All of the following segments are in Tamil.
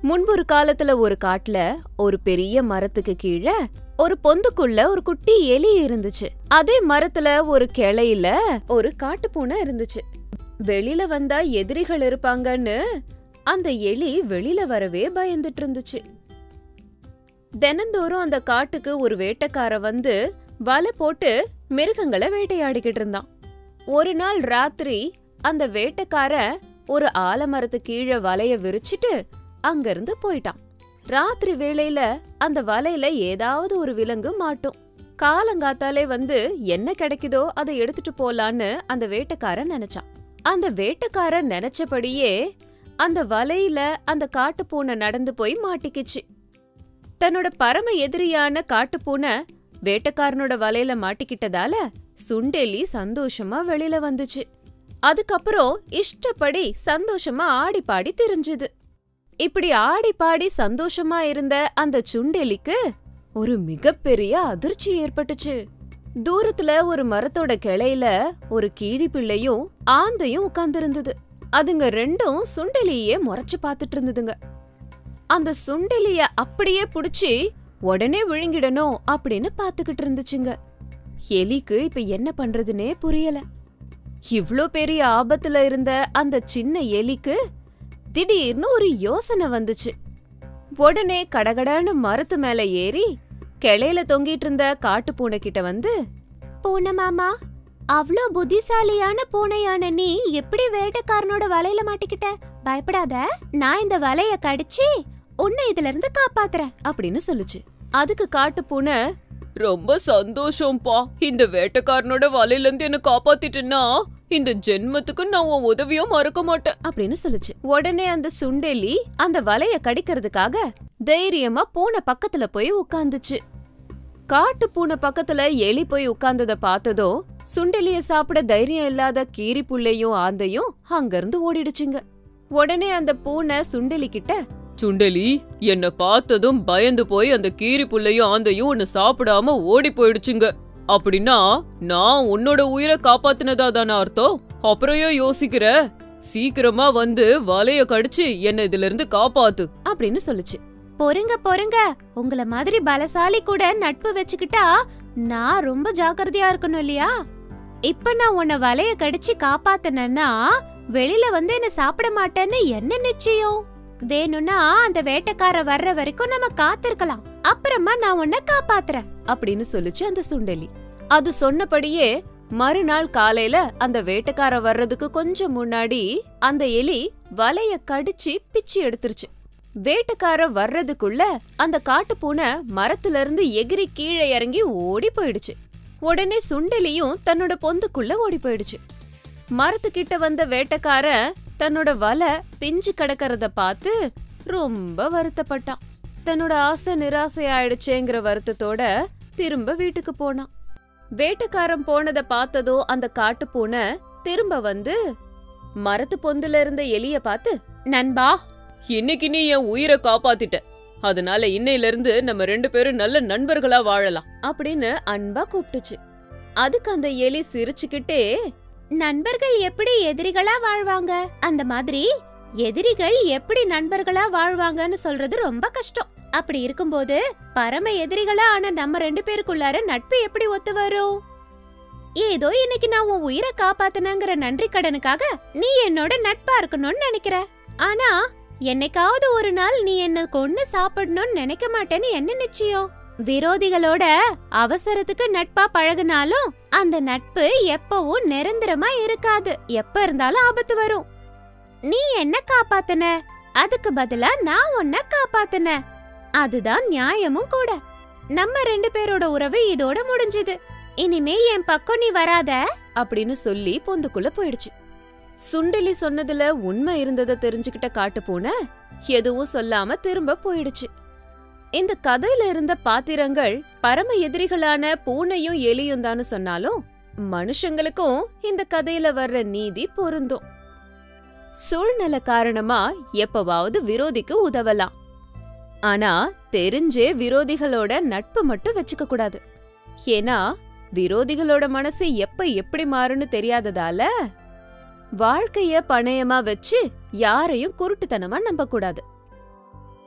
முன்பொரு காலத்துல ஒரு காட்டுல ஒரு பெரிய மரத்துக்கு கீழே ஒரு பொந்துக்குள்ள ஒரு குட்டி எலி இருந்துச்சு. அதே மரத்துல ஒரு கிளையில ஒரு காட்டுப்பூனை இருந்துச்சு. வெளியில வந்தா எதிரிகள் இருப்பாங்கன்னு அந்த எலி வெளியில வரவே பயந்துட்டு இருந்துச்சு. தினந்தோறும் அந்த காட்டுக்கு ஒரு வேட்டைக்கார வந்து வலை போட்டு மிருகங்களை வேட்டையாடிக்கிட்டு இருந்தான். ஒரு நாள் ராத்திரி அந்த வேட்டைக்கார ஒரு ஆலமரத்து கீழே வலைய விரிச்சிட்டு அங்கிருந்து போயிட்டான். ராத்திரி வேளையில அந்த வலையில ஏதாவது ஒரு விலங்கு மாட்டும். காலங்காத்தாலே வந்து என்ன கிடைக்குதோ அதை எடுத்துட்டு போலான்னு அந்த வேட்டைக்காரன் நினைச்சான். அந்த வேட்டைக்காரன் நினைச்சபடியே அந்த வலையில அந்த காட்டுப்பூனை நடந்து போய் மாட்டிக்கிச்சு. தன்னோட பரம எதிரியான காட்டுப்பூனை வேட்டைக்காரனோட வலையில மாட்டிக்கிட்டதால சுண்டெலி சந்தோஷமா வெளியில வந்துச்சு. அதுக்கப்புறம் இஷ்டப்படி சந்தோஷமா ஆடி பாடி திரிஞ்சுது. இப்படி ஆடி பாடி சந்தோஷமா இருந்த அந்த சுண்டெலிக்கு ஒரு மிகப்பெரிய அதிர்ச்சி ஏற்பட்டுச்சு. தூரத்துல ஒரு மரத்தோட கிளையில ஒரு கீரி பிள்ளையும் ஆந்தையும் உட்கார்ந்திருந்தது. அதுங்க ரெண்டும் சுண்டெலியே முறைச்சு பாத்துட்டு இருந்ததுங்க. அந்த சுண்டெலிய அப்படியே புடிச்சு உடனே விழுங்கிடணும் அப்படின்னு பாத்துக்கிட்டு இருந்துச்சுங்க. எலிக்கு இப்ப என்ன பண்றதுன்னே புரியல. இவ்ளோ பெரிய ஆபத்துல இருந்த அந்த சின்ன எலிக்கு திடீர்னு ஒரு யோசனை வந்துச்சு. உடனே கடகடன்னு மரத்து மேல ஏறி கிளையில தொங்கிட்டு இருந்த காட்டு பூனை கிட்ட வந்து, பூனை மாமா, அவ்ளோ புத்திசாலியான பூனையான நீ எப்படி வேட்டைக்காரனோட வலையில மாட்டிக்கிட்ட? பயப்படாத, நான் இந்த வலைய கடிச்சு உன்னை இதுல இருந்து காப்பாத்துறேன் அப்படின்னு சொல்லுச்சு. அதுக்கு காட்டு பூனை, ரொம்ப சந்தோஷம்பா, இந்த வேட்டைக்காரனோட வலையில இருந்து என்ன காப்பாத்திட்டேன்னா இந்த ஜென்மத்துக்கு நான் உன் உதவியும் மறக்க மாட்டேன் அப்படின்னு சொல்லுச்சு. உடனே அந்த சுண்டெலி அந்த வலைய கடிக்கிறதுக்காக தைரியமா பூனை பக்கத்துல போய் உட்கார்ந்துச்சு. காட்டு பூனை பக்கத்துல எலி போய் உட்கார்ந்தத பார்த்ததோ சுண்டெலிய சாப்பிட தைரியம் இல்லாத கீரி புள்ளையும் ஆந்தையும் அங்கிருந்து ஓடிடுச்சுங்க. உடனே அந்த பூனை சுண்டெலி கிட்ட, சுண்டெலி, என்ன பார்த்ததும் பயந்து போய் அந்த கீரி புள்ளையும் ஆந்தையும் உன்னை சாப்பிடாம ஓடி போயிடுச்சுங்க. அப்படின்னா நான் உன்னோட உயிரை காப்பாத்தினதா தானே அர்த்தம்? அப்புறம் யோசிக்கிற, சீக்கிரமா வந்து வலைய கடிச்சு என்ன இதுல இருந்து காப்பாத்து அப்படின்னு சொல்லுச்சு. பொறுங்க பொறுங்க, உங்கள மாதிரி பலசாலி கூட நட்பு வச்சுக்கிட்டா நான் ரொம்ப ஜாக்கிரதையா இருக்கணும் இல்லையா? இப்ப நான் உன்னை வலைய கடிச்சு காப்பாத்தினா வெளியில வந்து என்ன சாப்பிட மாட்டேன்னு என்ன நிச்சயம்? வேணும்னா அந்த வேட்டைக்கார வர்ற வரைக்கும் நம்ம காத்திருக்கலாம், அப்புறமா நான் உன்னை காப்பாத்துறேன் அப்படின்னு சொல்லுச்சு அந்த சுண்டெலி. அது சொன்னபடியே மறுநாள் காலையில அந்த வேட்டைக்கார வர்றதுக்கு கொஞ்சம் முன்னாடி அந்த எலி வலைய கடிச்சு பிச்சு எடுத்துருச்சு. வேட்டைக்கார வர்றதுக்குள்ள அந்த காட்டுப்பூனை மரத்துல இருந்து எகிரி கீழே இறங்கி ஓடி போயிடுச்சு. உடனே சுண்டெலியும் தன்னோட பொந்துக்குள்ள ஓடி போயிடுச்சு. மரத்துக்கிட்ட வந்த வேட்டைக்கார தன்னோட வலை பிஞ்சு கிடக்கிறத பார்த்து ரொம்ப வருத்தப்பட்டான். தன்னோட ஆசை நிராசை ஆயிடுச்சேங்கிற வருத்தத்தோட திரும்ப வீட்டுக்கு போனான். வேட்டைக்காரன் போனத பார்த்ததோ அந்த காட்டுப்பூனை திரும்ப வந்து மரத்து பொந்துல இருந்த எலிய பார்த்து, நண்பா, இன்னைக்கு நீ என் உயிரை காப்பாத்திட்ட, அதனால இன்னையில இருந்து நம்ம 2 பேரும் நல்ல நண்பர்களா வாழலாம் அப்படின்னு அன்பா கூப்பிட்டுச்சு. அதுக்கு அந்த எலி சிரிச்சுக்கிட்டே, நண்பர்கள் எப்படி எதிரிகளா வாழ்வாங்க, அந்த மாதிரி எதிரிகள் எப்படி நண்பர்களா வாழ்வாங்கன்னு சொல்றது ரொம்ப கஷ்டம். அப்படி இருக்கும்போது பரம எதிரிகளா ஆன நம்ம 2 பேருக்குள்ளார நட்பு எப்படி ஒத்து வரும்? ஏதோ இன்னைக்கு நான் உன் உயிரை காப்பாத்தினங்கிற நன்றி கடனுக்காக நீ என்னோட நட்பா இருக்கணும்னு நினைக்கிற. ஆனா என்னைக்காவது ஒரு நாள் நீ என்ன கொன்னு சாப்பிடணும்னு நினைக்க மாட்டேன்னு என்ன நிச்சயம்? விரோதிகளோட அவசரத்துக்கு நட்பா பழகுனாலும் அந்த நட்பு எப்பவும் நிரந்தரமா இருக்காது. எப்ப இருந்தாலும் ஆபத்து வரும். நீ என்ன காப்பாத்தன, அதுக்கு பதிலா நான் உன்னை காப்பாத்தன. அதுதான் நியாயமும் கூட. நம்ம 2 பேரோட உறவு இதோட முடிஞ்சது. இனிமே என் பக்கம் நீ வராத அப்படின்னு சொல்லி பொந்துக்குள்ள போயிடுச்சு. சுண்டெலி சொன்னதுல உண்மை இருந்ததை தெரிஞ்சுக்கிட்ட காட்டுப்பூனை எதுவும் சொல்லாம திரும்ப போயிடுச்சு. இந்த கதையில இருந்த பாத்திரங்கள் பரம எதிரிகளான பூனையும் எலியும் தான்னு சொன்னாலும் மனுஷங்களுக்கும் இந்த கதையில வர்ற நீதி பொருந்தும். சூழ்நிலை காரணமா எப்பவாவது விரோதிக்கு உதவலாம், ஆனா தெரிஞ்சே விரோதிகளோட நட்பு மட்டும் வச்சுக்க கூடாது. ஏன்னா விரோதிகளோட மனசு எப்ப எப்படி மாறுன்னு தெரியாததால வாழ்க்கைய பணயமா வச்சு யாரையும் குருட்டுத்தனமா நம்ப கூடாது.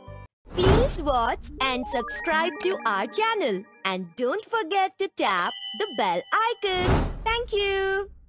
Please watch and subscribe to our channel. And don't forget to tap the bell icon. Thank you.